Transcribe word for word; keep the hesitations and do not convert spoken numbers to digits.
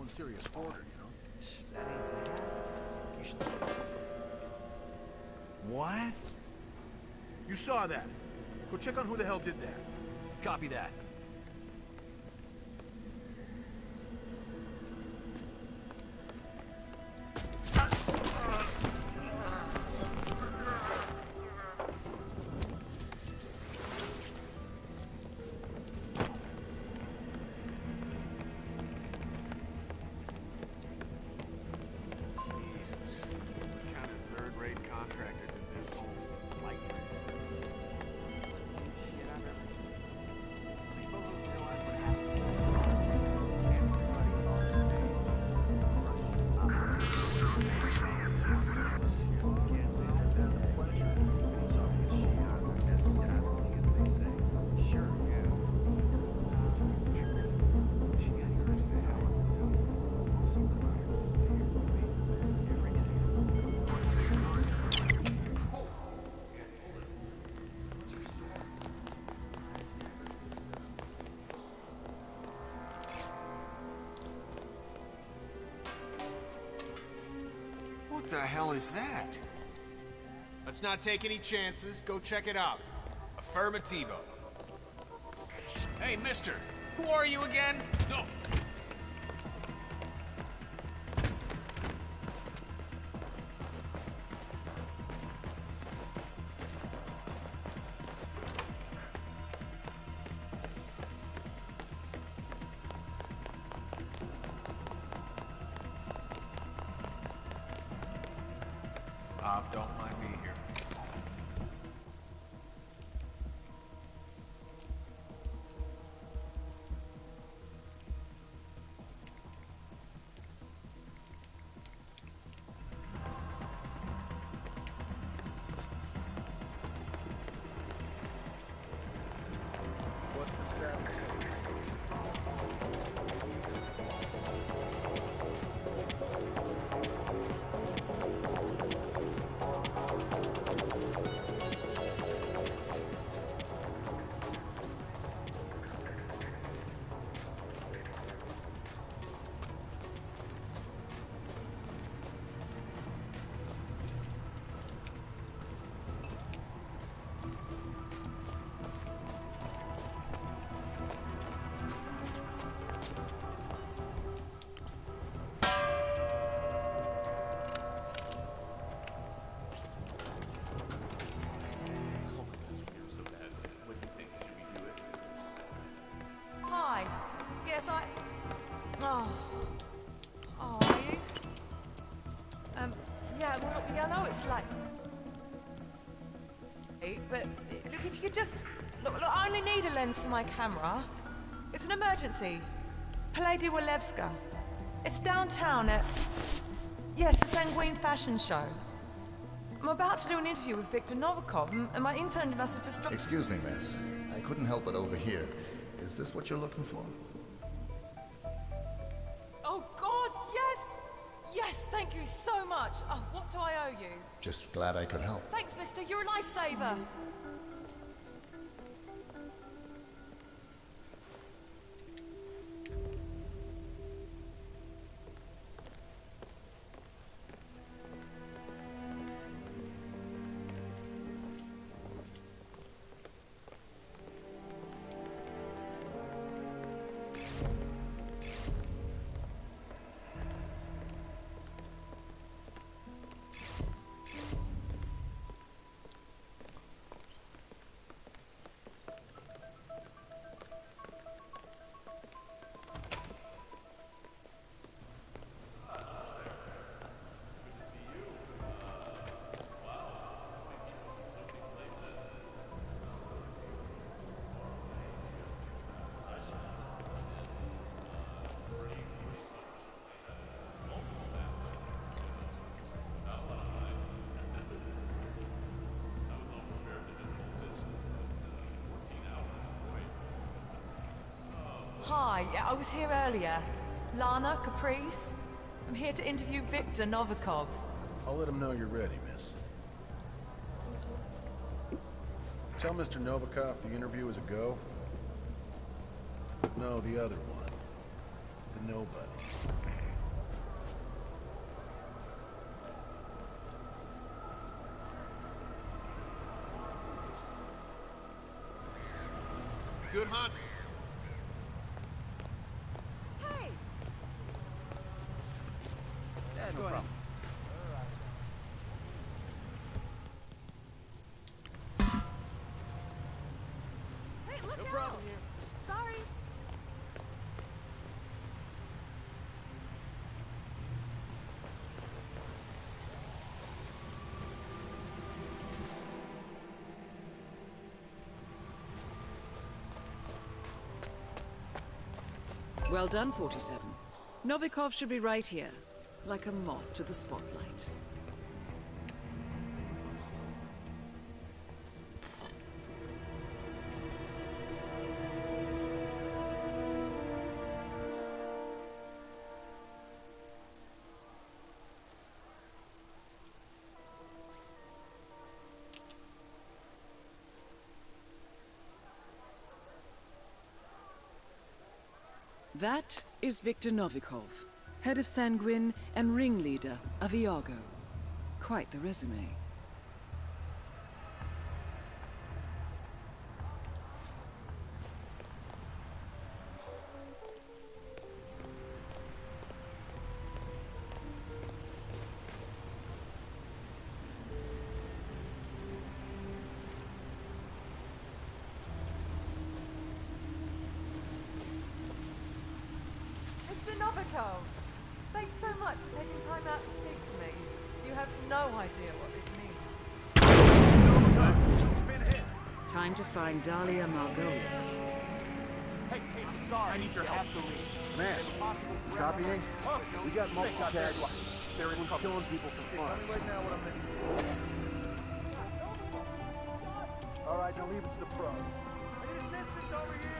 serious order, you know? That ain't gonna happen. You should say so. What? You saw that. Go check on who the hell did that. Copy that. What the hell is that? Let's not take any chances. Go check it out. Affirmativo. Hey, mister! Who are you again? No. Bob, don't mind me here. What's the status? Hi. Yes, I... Oh. Oh, are you? Um, yeah, well, look, yeah, I know it's like... But, look, if you could just... Look, look, I only need a lens for my camera. It's an emergency. Palais de Walewska. It's downtown at... Yes, the Sanguine Fashion Show. I'm about to do an interview with Viktor Novikov, and and my intern must have just dropped... Excuse me, miss. I couldn't help but overhear. Is this what you're looking for? Oh, God, yes! Yes, thank you so much. Oh, what do I owe you? Just glad I could help. Thanks, mister. You're a lifesaver. Hi, yeah, I was here earlier. Lana, Caprice. I'm here to interview Viktor Novikov. I'll let him know you're ready, miss. Tell Mister Novikov the interview is a go. No, the other one. The nobody. Good hunt. Hey! Yeah, no problem. Hey, look No out! problem here. Sorry. Well done, forty-seven. Novikov should be right here, like a moth to the spotlight. That is Viktor Novikov, head of Sanguine and ringleader of Iago. Quite the resume. Mister Novikov, thanks so much for taking time out to speak to me. You have no idea what this means. Work, forty-seven. Time to find Dahlia Margolis. Hey, hey, I'm sorry. I need your help. Man, copying? We got multiple tags. They're killing people for fun. Right now what I'm making. All right, now leave it to the pros.